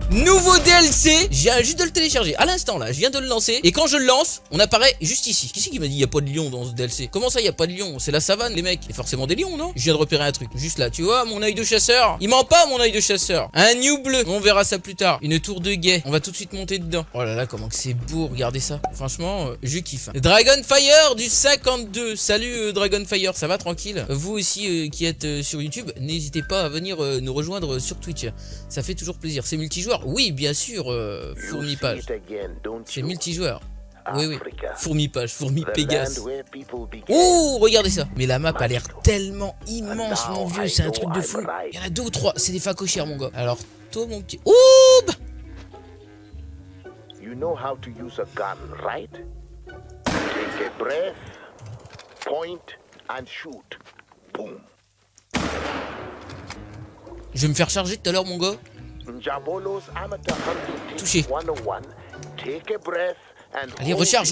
Nouveau DLC. Je viens juste de le télécharger à l'instant là. Je viens de le lancer. Et quand je le lance, on apparaît juste ici. Qui c'est qui m'a dit il n'y a pas de lion dans ce DLC? Comment ça il n'y a pas de lion? C'est la savane les mecs. Il y a forcément des lions non? Je viens de repérer un truc. Juste là. Tu vois mon œil de chasseur? Il ment pas mon œil de chasseur. Un new bleu. On verra ça plus tard. Une tour de guet. On va tout de suite monter dedans. Oh là là comment que c'est beau. Regardez ça. Franchement je kiffe. Dragonfire du 52. Salut Dragonfire. Ça va tranquille? Vous aussi qui êtes sur YouTube, n'hésitez pas à venir nous rejoindre sur Twitch. Ça fait toujours plaisir. C'est multijoueur? Oui, bien sûr, Fourmi-Page. C'est multijoueur. Oui, oui. Fourmi-Page, Fourmi-Pégase. Oh, regardez ça. Mais la map a l'air tellement immense, mon vieux. C'est un truc de fou. Il y en a 2 ou 3. C'est des facochères, mon gars. Alors, toi, mon petit... Oh bah You know how to use a gun, right? Take a breath, point and shoot. Boom. Je vais me faire charger tout à l'heure, mon gars. Touché. Allez, recharge.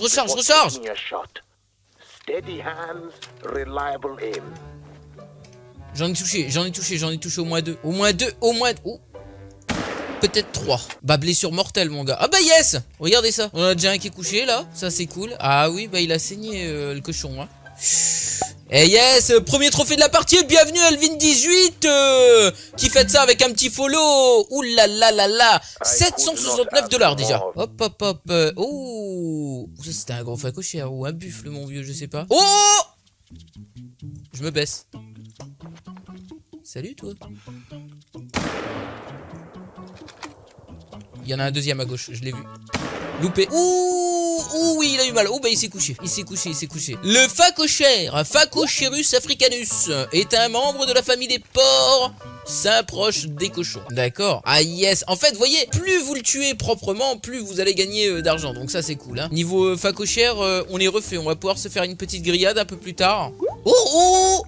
J'en ai touché au moins 2. Oh. Peut-être 3. Bah, blessure mortelle, mon gars. Ah bah yes. Regardez ça. On en a déjà un qui est couché, là. Ça, c'est cool. Ah oui, bah il a saigné, le cochon, hein. Et yes, premier trophée de la partie, bienvenue Alvin18 qui fait ça avec un petit follow. Ouh là là là là, 769 $ déjà. Hop. Oh, ça c'était un gros facochère ou un buffle mon vieux, je sais pas. Oh, je me baisse. Salut toi. Il y en a un deuxième à gauche, je l'ai vu. Loupé. Ouh, oui, il a eu mal. Oh, bah, il s'est couché. Le facochère, Facocherus africanus, est un membre de la famille des porcs, saint proche des cochons. D'accord. Ah, yes. En fait, vous voyez, plus vous le tuez proprement, plus vous allez gagner d'argent. Donc, ça, c'est cool. Hein. Niveau facochère, on est refait. On va pouvoir se faire une petite grillade un peu plus tard. Oh.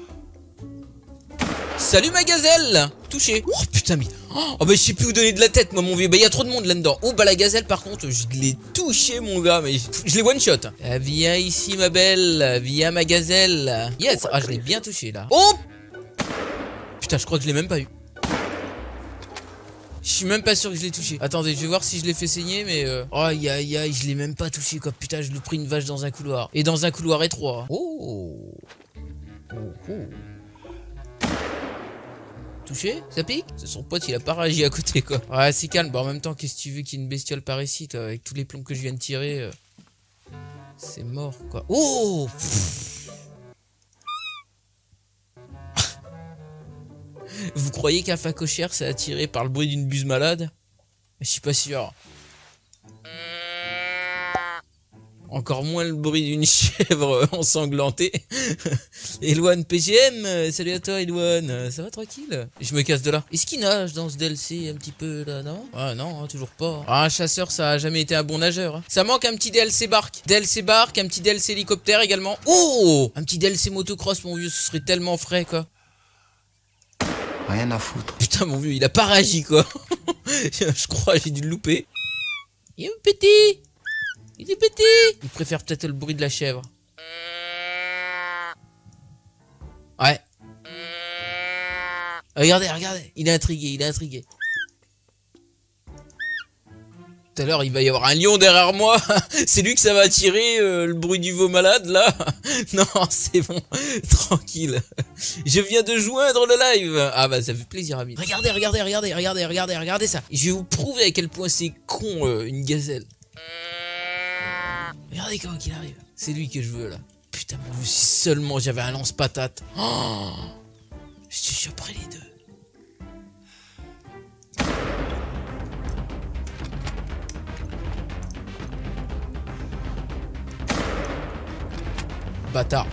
Salut ma gazelle. Touché. Oh putain mais... Oh bah je sais plus où donner de la tête moi mon vieux. Bah il y a trop de monde là-dedans. Oh bah la gazelle par contre je l'ai touché mon gars. Mais je l'ai one shot. Viens ici ma belle. Viens ma gazelle. Yes. Ah je l'ai bien touché là. Oh putain je crois que je l'ai même pas eu. Je suis même pas sûr que je l'ai touché. Attendez, je vais voir si je l'ai fait saigner, mais... Oh, aïe, je l'ai même pas touché, quoi. Putain, je lui ai pris une vache dans un couloir. Et dans un couloir étroit. Oh. Touché? Ça pique? C'est son pote, il a pas réagi à côté, quoi. Ouais, c'est calme. Bon, en même temps, qu'est-ce que tu veux qu'il y ait une bestiole par ici, toi, avec tous les plombs que je viens de tirer. C'est mort, quoi. Oh. Vous croyez qu'un facochère c'est attiré par le bruit d'une buse malade? Je suis pas sûr. Encore moins le bruit d'une chèvre ensanglantée. Eloane PGM, salut à toi Eloane, ça va tranquille? Je me casse de là. Est-ce qu'il nage dans ce DLC un petit peu là, non? Ah non, hein, toujours pas. Ah, un chasseur ça a jamais été un bon nageur. Hein. Ça manque un petit DLC barque. DLC barque, un petit DLC hélicoptère également. Oh, un petit DLC motocross mon vieux, ce serait tellement frais quoi. Rien à foutre. Putain mon vieux, il a pas réagi quoi. Je crois j'ai dû le louper. Il est petit. Il est petit. Il préfère peut-être le bruit de la chèvre. Ouais. Regardez, il est intrigué, Tout à l'heure, il va y avoir un lion derrière moi. C'est lui que ça va attirer, le bruit du veau malade, là. Non, c'est bon. Tranquille. Je viens de joindre le live. Ah bah, ça fait plaisir, ami. Regardez ça. Je vais vous prouver à quel point c'est con, une gazelle. Regardez comment il arrive. C'est lui que je veux, là. Putain, mon si seulement j'avais un lance-patate. Oh, je te choperais les deux. Bâtard.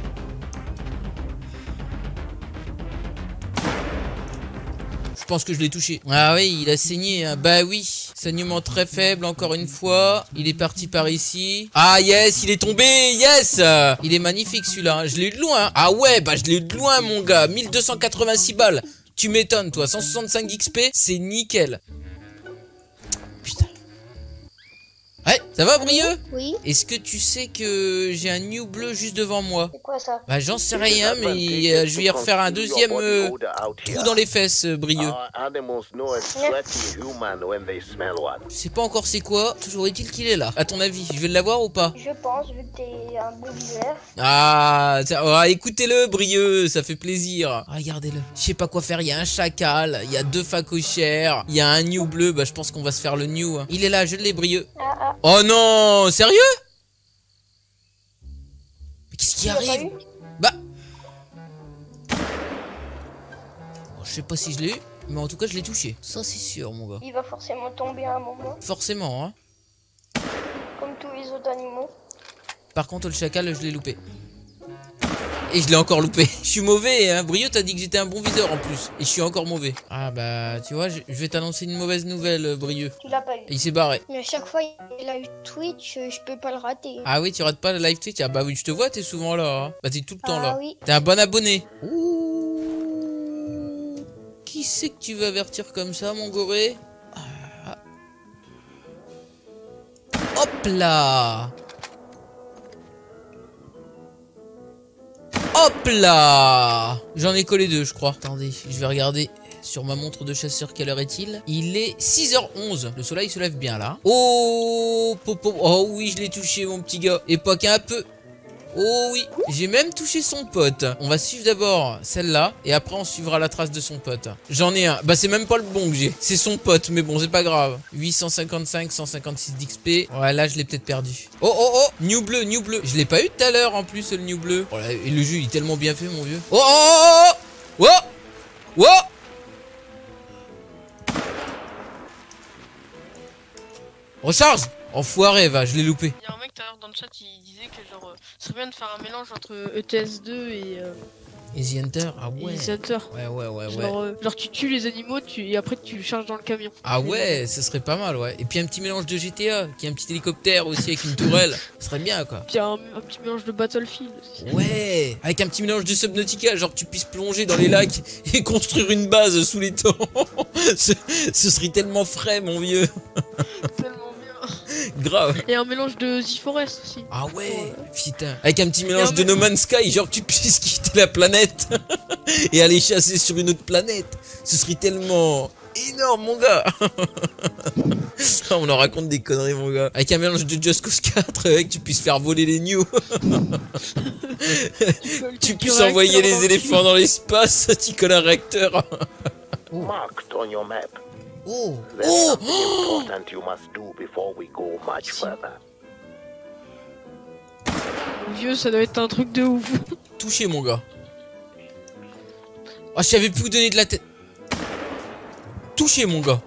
Je pense que je l'ai touché. Ah oui, il a saigné. Hein. Bah oui. Saignement très faible, encore une fois. Il est parti par ici. Ah yes, il est tombé. Yes. Il est magnifique celui-là. Hein. Je l'ai eu de loin. Ah ouais, bah je l'ai eu de loin mon gars. 1286 balles. Tu m'étonnes toi. 165 XP, c'est nickel. Putain. Ouais, Ça va, Brieux? Oui. Est-ce que tu sais que j'ai un new bleu juste devant moi? C'est quoi ça? Bah j'en sais rien, mais je vais y refaire un deuxième trou dans les fesses, Brieux. Our animals know a sweaty human when they smell one. Je sais pas encore c'est quoi, toujours est-il qu'il est là. À ton avis, je vais l'avoir ou pas? Je pense, vu que t'es un bon viseur. Ah, écoutez-le, Brieux, ça fait plaisir. Regardez-le. Je sais pas quoi faire, il y a un chacal, il y a 2 facochères, il y a un new bleu, bah je pense qu'on va se faire le new. Hein. Il est là, je l'ai, Brieux. Ah. Oh non, sérieux? Mais qu'est-ce qui Tu l'as pas arrive? eu? Bah... Bon, je sais pas si je l'ai eu, mais en tout cas je l'ai touché. Ça c'est sûr, mon gars. Il va forcément tomber à un moment, Forcément, hein. comme tous les autres animaux. Par contre, le chacal, je l'ai loupé. Et je l'ai encore loupé. Je suis mauvais, hein. Brieux, t'as dit que j'étais un bon viseur en plus. Et je suis encore mauvais. Ah bah, tu vois, je vais t'annoncer une mauvaise nouvelle, Brieux. Tu l'as pas eu. Il s'est barré. Mais à chaque fois, il a eu Twitch, je peux pas le rater. Ah oui, tu rates pas le live Twitch? Ah bah oui, je te vois, t'es souvent là. Hein. Bah t'es tout le temps là. Oui. T'es un bon abonné. Ouh. Qui c'est que tu veux avertir comme ça, mon goré? Ah. Hop là. Hop là. J'en ai collé 2, je crois. Attendez, je vais regarder sur ma montre de chasseur quelle heure est-il. Il est 6h11. Le soleil se lève bien là. Oh, popo. Oh oui, je l'ai touché, mon petit gars. Et pas qu'un peu. Oh oui, j'ai même touché son pote. On va suivre d'abord celle-là et après on suivra la trace de son pote. J'en ai un. Bah c'est même pas le bon que j'ai. C'est son pote, mais bon, c'est pas grave. 855, 156 d'XP. Ouais, là je l'ai peut-être perdu. Oh oh oh, new bleu, new bleu. Je l'ai pas eu tout à l'heure en plus, le new bleu. Oh là, et le jeu il est tellement bien fait, mon vieux. Oh oh oh oh oh oh. Recharge. Enfoiré, va, je l'ai loupé. Il y a un mec tout à l'heure dans le chat, il disait que genre, ça serait bien de faire un mélange entre ETS2 et Easy Hunter, ah ouais. Easy Hunter. Ouais. Genre tu tues les animaux et après tu le charges dans le camion. Ah ouais, ce serait pas mal, ouais. Et puis un petit mélange de GTA, qui est un petit hélicoptère aussi avec une tourelle. Ce serait bien, quoi. Puis un petit mélange de Battlefield aussi. Ouais, avec un petit mélange de Subnautica, genre tu puisses plonger dans les lacs et construire une base sous les temps. Ce serait tellement frais, mon vieux. Tellement bien. Grave. Et un mélange de The Forest aussi. Ah ouais, putain. Avec un petit mélange de No Man's Sky, genre tu puisses quitter la planète et aller chasser sur une autre planète. Ce serait tellement énorme, mon gars. On en raconte des conneries, mon gars. Avec un mélange de Just Cause 4, que tu puisses faire voler les news. Tu puisses envoyer les éléphants dans l'espace, tu colles un réacteur. Marked on your map. Oh. There's Oh. something important you must do before we go much further. Mon vieux, ça doit être un truc de ouf. Touché, mon gars. Ah, je savais plus où donner de la tête. Touché, mon gars.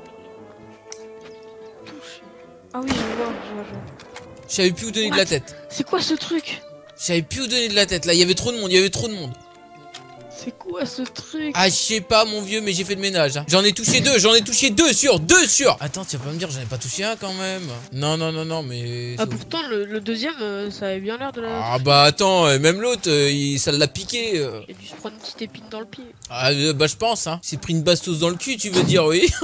Ah oui, je vois. Je savais plus où donner de la tête. C'est quoi ce truc? Je savais plus où donner de la tête. Là, il y avait trop de monde, C'est quoi ce truc? Ah, je sais pas, mon vieux, mais j'ai fait le ménage. Hein. J'en ai touché 2 sur. Attends, tu vas pas me dire, j'en ai pas touché un quand même. Non, mais. Ah, pourtant, le deuxième, ça avait bien l'air de la. Ah, bah attends, même l'autre, ça l'a piqué. Il a dû se prendre une petite épine dans le pied. Ah, bah je pense, hein. Il s'est pris une bastos dans le cul, tu veux dire, oui.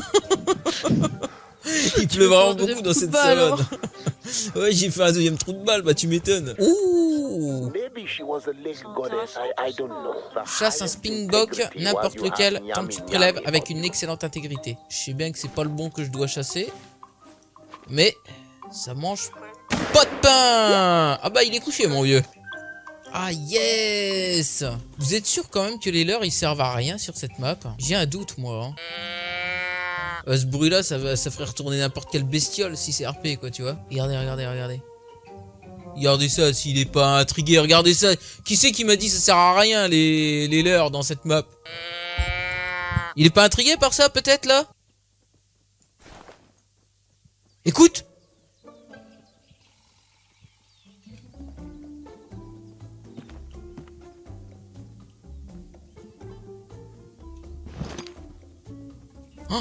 Il pleut vraiment beaucoup dans cette savane. Ouais, j'ai fait un deuxième trou de balle, bah tu m'étonnes. Ouh. Maybe she was a lake goddess, I don't know. Chasse un spinbok, n'importe lequel, tant que tu prélèves avec une excellente intégrité. Je sais bien que c'est pas le bon que je dois chasser, mais ça mange pas de pain. Ah bah il est couché, mon vieux. Ah yes. Vous êtes sûr quand même que les leurres ils servent à rien sur cette map? J'ai un doute, moi. Hein. Ce bruit là ça ferait retourner n'importe quelle bestiole si c'est RP, quoi, tu vois. Regardez. Regardez ça, s'il est pas intrigué, regardez ça. Qui c'est qui m'a dit ça sert à rien les leurres dans cette map? Il est pas intrigué par ça peut-être là? Écoute. Oh.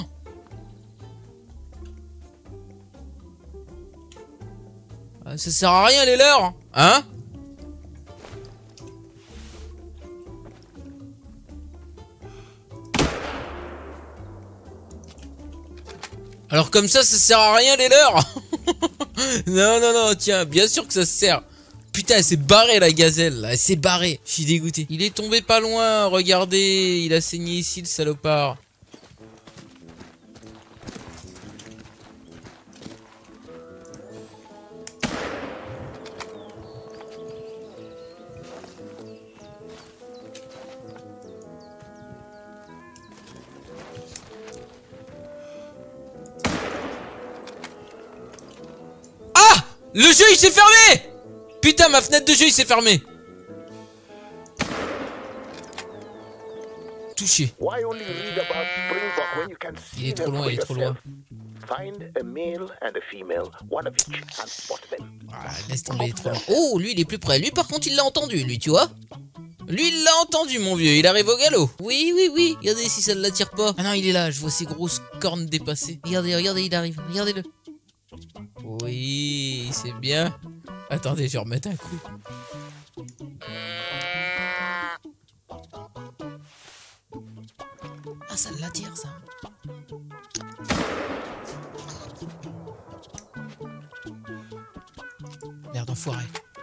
Ça sert à rien les leurres, hein? Alors comme ça sert à rien les leurres. Non, non, non, tiens, bien sûr que ça se sert. Putain, elle s'est barrée la gazelle, là. Elle s'est barrée. Je suis dégoûté. Il est tombé pas loin, regardez. Il a saigné ici, le salopard. Ah! Le jeu, il s'est fermé! Putain, ma fenêtre de jeu, il s'est fermé. Touché. Why only read about Springbok when you can Il see est trop them loin, for il est trop loin. yourself? Find a male and a female, one of each, and spot them. Ah, laisse tomber, il est trop loin. Oh, lui, il est plus près. Lui, par contre, il l'a entendu, lui, tu vois. Lui, il l'a entendu, mon vieux. Il arrive au galop. Oui, oui, oui. Regardez si ça ne l'attire pas. Ah non, il est là. Je vois ses grosses cornes dépassées. Regardez, regardez, il arrive. Regardez-le. Oui, c'est bien. Attendez, je vais remettre un coup. Ah, ça l'attire, ça. Merde, enfoiré.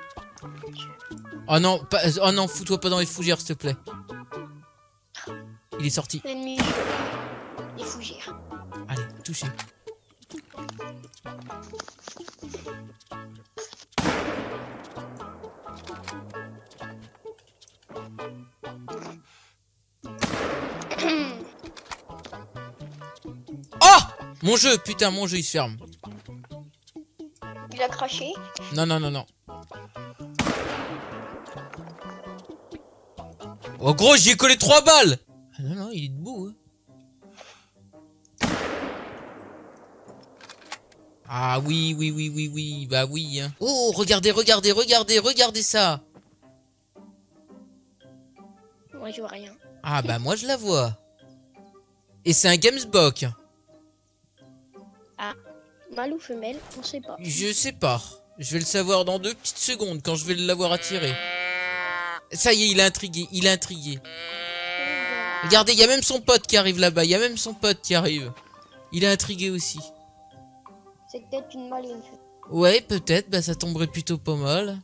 Oh non, pas, oh non, fous-toi pas dans les fougères, s'il te plaît. Il est sorti. L'ennemi, les fougères. Allez, touché. Oh! Mon jeu, putain, mon jeu, il se ferme. Il a craché. Non, non, non, non. Oh gros, j'y ai collé 3 balles. Ah non, non, il est debout. Hein. Ah oui, oui, oui, oui, oui, bah oui. Hein. Oh, regardez, regardez, regardez, regardez ça. Moi, je vois rien. Ah bah moi, je la vois. Et c'est un Gamesbock. Ah, mâle ou femelle, on sait pas. Je sais pas. Je vais le savoir dans 2 petites secondes quand je vais l'avoir attiré. Ça y est, il est intrigué, il est intrigué. Regardez, il y a même son pote qui arrive là-bas, il y a même son pote qui arrive. Il est intrigué aussi. C'est peut-être une mâle et une femelle. Ouais, peut-être, bah ça tomberait plutôt pas mal.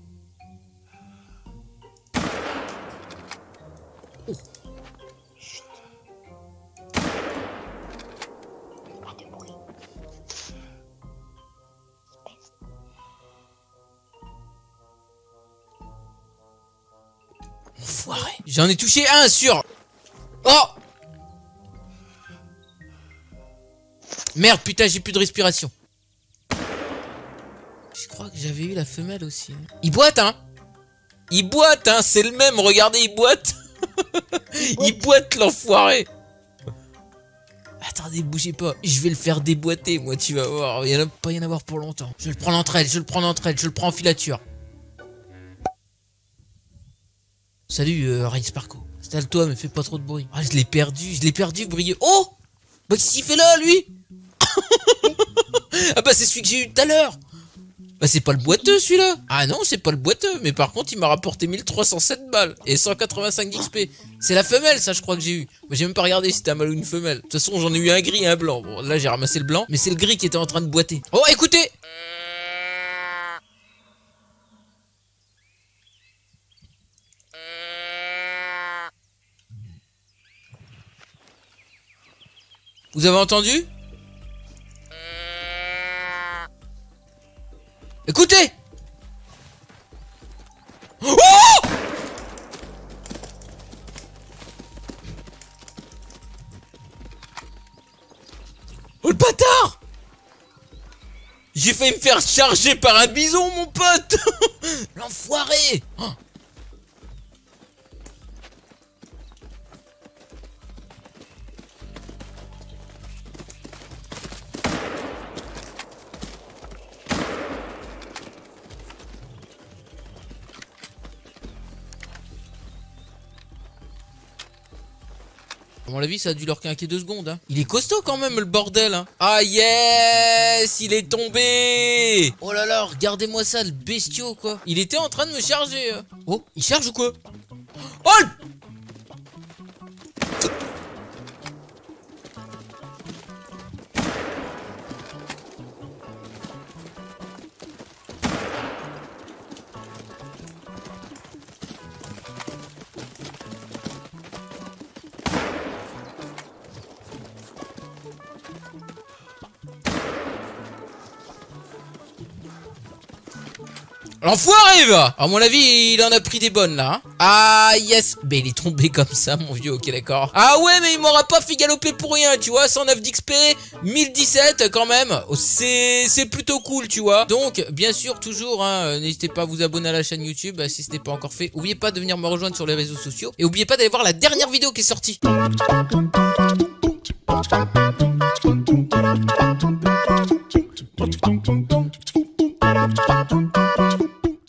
Oh. Pas de bruit. Enfoiré. J'en ai touché un sur... Oh! Merde, putain, j'ai plus de respiration. Je crois que j'avais eu la femelle aussi. Il boite, hein? Il boite, hein? C'est le même, regardez, il boite. Il boite, l'enfoiré. Attendez, bougez pas. Je vais le faire déboîter, moi, tu vas voir. Il va pas y en avoir pour longtemps. Je le prends entre elles, je le prends entre elles, je le prends en filature. Salut, Rain Sparko. Installe-toi, mais fais pas trop de bruit. Ah, je l'ai perdu, Brieux. Oh! Bah, qu'est-ce qu'il fait là, lui? Ah bah, c'est celui que j'ai eu tout à l'heure. Bah, c'est pas le boiteux, celui-là. Ah non, c'est pas le boiteux. Mais par contre, il m'a rapporté 1307 balles. Et 185 d'XP. C'est la femelle, ça, je crois que j'ai eu. Mais j'ai même pas regardé si c'était un mâle ou une femelle. De toute façon, j'en ai eu un gris et un blanc. Bon, là, j'ai ramassé le blanc. Mais c'est le gris qui était en train de boiter. Oh, écoutez! Vous avez entendu? Écoutez! Oh! Oh le bâtard! J'ai failli me faire charger par un bison, mon pote! L'enfoiré! Oh. À mon avis, ça a dû leur quinquer 2 secondes. Hein. Il est costaud quand même, le bordel. Hein. Ah yes, il est tombé. Oh là là, regardez-moi ça, le bestiau quoi. Il était en train de me charger. Oh, il charge ou quoi? Oh L'enfoiré va. À mon avis, il en a pris des bonnes là. Hein. Ah yes. Mais il est tombé comme ça, mon vieux. Ok, d'accord. Ah ouais, mais il m'aura pas fait galoper pour rien, tu vois. 109 d'XP, 1017 quand même. Oh, c'est plutôt cool, tu vois. Donc, bien sûr, toujours, hein, n'hésitez pas à vous abonner à la chaîne YouTube si ce n'est pas encore fait. N'oubliez pas de venir me rejoindre sur les réseaux sociaux. Et n'oubliez pas d'aller voir la dernière vidéo qui est sortie.